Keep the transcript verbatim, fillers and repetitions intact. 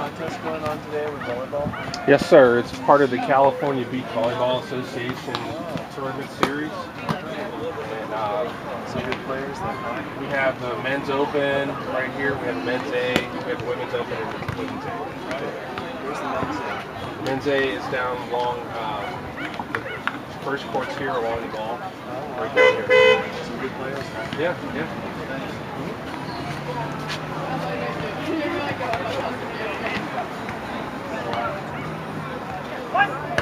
contest going on today with volleyball? Yes, sir. It's part of the California Beach Volleyball Association Tournament Series. And uh, Some good players then. we have the men's open right here. We have the men's A. We have the women's open and the women's A. Where's the men's A? The men's A is down along uh, the first courts here along the ball. Right down here. Some good players. Yeah, yeah. What?